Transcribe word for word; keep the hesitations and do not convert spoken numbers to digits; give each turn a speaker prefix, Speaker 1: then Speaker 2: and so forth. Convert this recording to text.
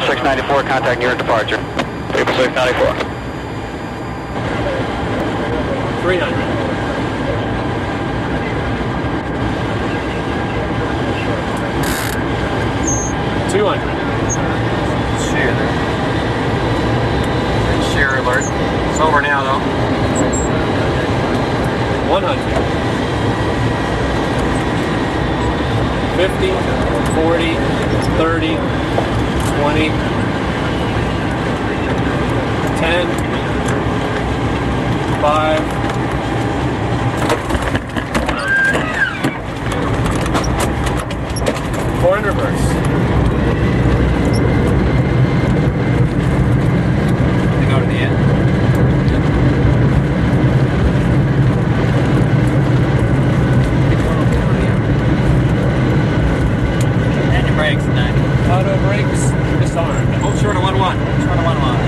Speaker 1: six ninety-four, contact near departure. Paper six ninety-four.
Speaker 2: three hundred. two hundred.
Speaker 1: Shear there. Shear alert. It's over now though.
Speaker 2: one hundred. fifty, forty, thirty, twenty, ten, five, four in reverse.
Speaker 1: They go to the end. And your brakes, ninety.
Speaker 2: Auto brakes disarmed.
Speaker 1: Hold short of one one. Short of one one.